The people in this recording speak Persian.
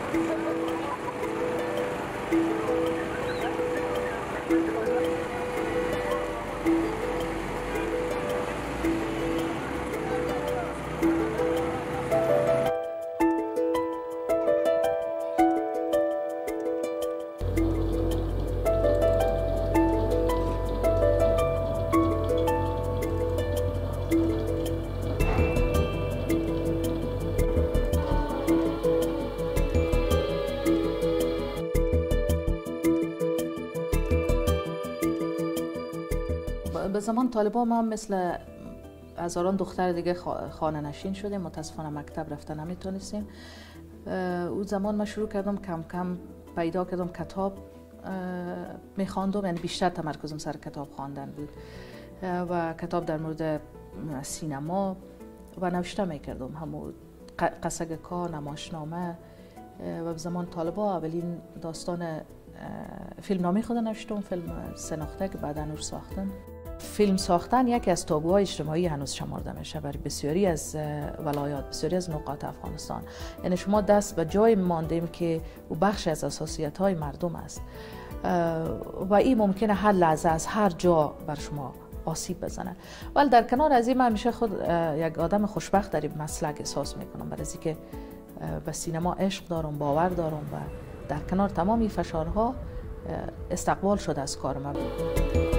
به زمان طالبان ما مثل هزاران دختر دیگه خانه نشین شدیم، متاسفانه مکتب رفتن نمیتونستیم. اون زمان من شروع کردم کم کم پیدا کردم کتاب میخواندم، یعنی بیشتر تمرکزم سر کتاب خواندن بود و کتاب در مورد سینما و نوشته میکردم، همون قصه کار، نمایشنامه. و به زمان طالبان اولین داستان فیلمنامه خود نوشتم، فیلم سناخته که بعدا نور ساختن. فیلم ساختن یکی از تابوهای اجتماعی هنوز شمرده میشه برای بسیاری از ولایات، بسیاری از نقاط افغانستان. یعنی شما دست به جای ماندیم که او بخش از اساسیت‌های مردم است و این ممکنه هر لحظه از هر جا بر شما آسیب بزنه. ولی در کنار از این من همیشه خود یک آدم خوشبخت در این مسلک احساس میکنم، برای اینکه به سینما عشق دارم، باور دارم و در کنار تمامی فشارها استقبال شده از کار من.